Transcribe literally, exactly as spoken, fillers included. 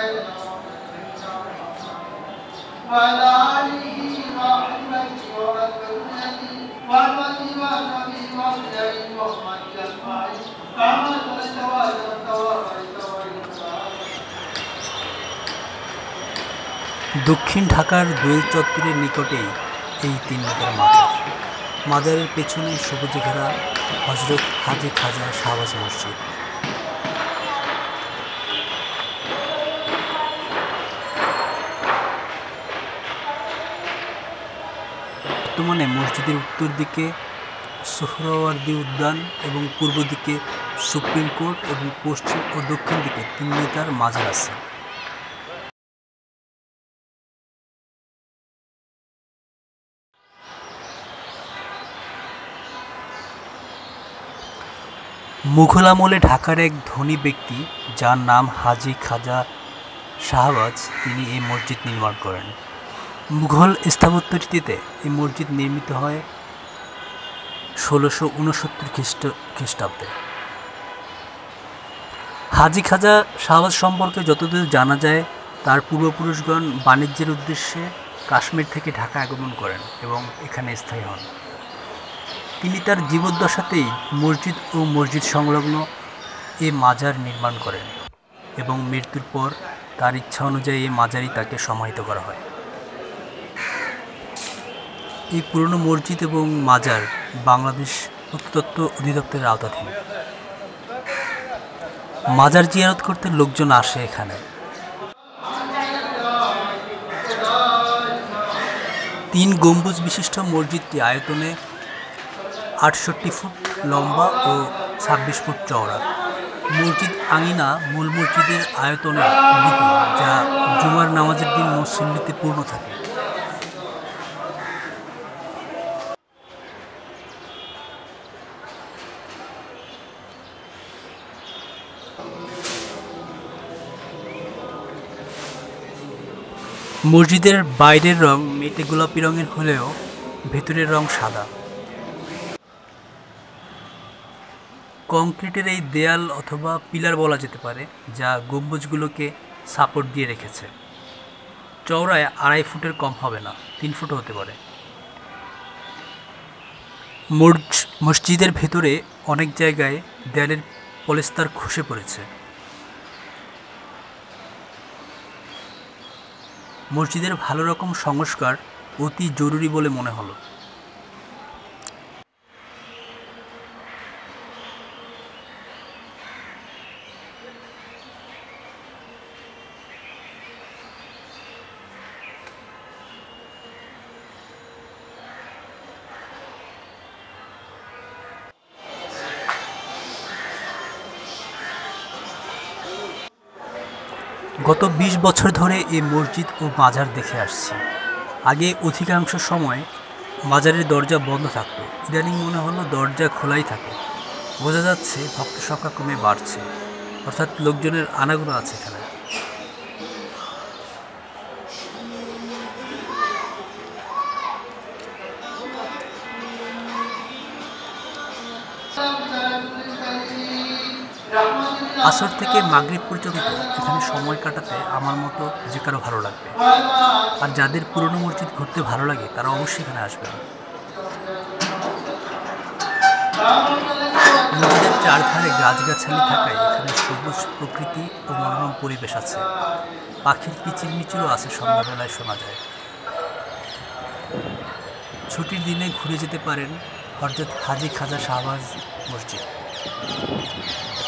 দক্ষিণ ঢাকার দোয়েল চত্বরের নিকটেই এই তিন মিটার মাজার। মাজারের পেছনে সবুজে ঘেরা হযরত হাজী খাজা শাহবাজ মসজিদ। বর্তমানে মসজিদের উত্তর দিকে সোহরাওয়ার্দী উদ্যান এবং পূর্ব দিকে সুপ্রিম কোর্ট এবং পশ্চিম ও দক্ষিণ দিকে তিন মিটার মাজার আছে। মুঘল আমলে ঢাকার এক ধনী ব্যক্তি যার নাম হাজী খাজা শাহবাজ, তিনি এই মসজিদ নির্মাণ করেন। মুঘল স্থাপত্য রীতিতে এই মসজিদ নির্মিত হয় ষোলোশো উনসত্তর খ্রিস্ট খ্রিস্টাব্দে। হাজী খাজা শাহবাজ সম্পর্কে যতদূর জানা যায়, তার পূর্বপুরুষগণ বাণিজ্যের উদ্দেশ্যে কাশ্মীর থেকে ঢাকা আগমন করেন এবং এখানে স্থায়ী হন। তিনি তার জীবদ্দশাতেই মসজিদ ও মসজিদ সংলগ্ন এ মাজার নির্মাণ করেন এবং মৃত্যুর পর তার ইচ্ছা অনুযায়ী এই মাজারই তাকে সমাহিত করা হয়। এই পুরনো মসজিদ এবং মাজার বাংলাদেশ প্রত্নতত্ত্ব অধিদপ্তরের আওতাধীন। মাজার জিয়ারত করতে লোকজন আসে এখানে। তিন গম্বুজ বিশিষ্ট মসজিদটি আয়তনে আটষট্টি ফুট লম্বা ও ছাব্বিশ ফুট চওড়া। মসজিদ আঙিনা মূল মসজিদের আয়তনের দ্বিগুণ, যা জুমার নামাজের দিন মুসল্লিতে পূর্ণ থাকে। মসজিদের বাইরের রং মেটে গোলাপি রঙের হলেও ভেতরের রং সাদা। কংক্রিটের এই দেয়াল অথবা পিলার বলা যেতে পারে, যা গম্বুজগুলোকে সাপোর্ট দিয়ে রেখেছে। চওড়ায় আড়াই ফুটের কম হবে না, তিন ফুট হতে পারে। মসজিদের ভেতরে অনেক জায়গায় দেয়ালের পলেস্তার খসে পড়েছে। মসজিদের ভালো রকম সংস্কার অতি জরুরি বলে মনে হলো। গত বিশ বছর ধরে এই মসজিদ ও মাজার দেখে আসছি। আগে অধিকাংশ সময় মাজারের দরজা বন্ধ থাকতো, ইদানিং মনে হলো দরজা খোলাই থাকে। বোঝা যাচ্ছে ভক্ত সংখ্যা কমে বাড়ছে, অর্থাৎ লোকজনের আনাগোনা আছে এখানে। আসর থেকে মাগরিব পর্যন্ত এখানে সময় কাটাতে আমার মতো যে কারো ভালো লাগবে। আর যাদের পুরনো মসজিদ ঘুরতে ভালো লাগে তারা অবশ্যই এখানে আসবেন। মসজিদের চারধারে গাছগাছালি থাকায় এখানে সবুজ প্রকৃতি ও মনোরম পরিবেশ আছে। পাখির কিচিরমিচিরও আছে, সন্ধ্যাবেলায় শোনা যায়। ছুটির দিনে ঘুরে যেতে পারেন হযরত হাজী খাজা শাহবাজ মসজিদ।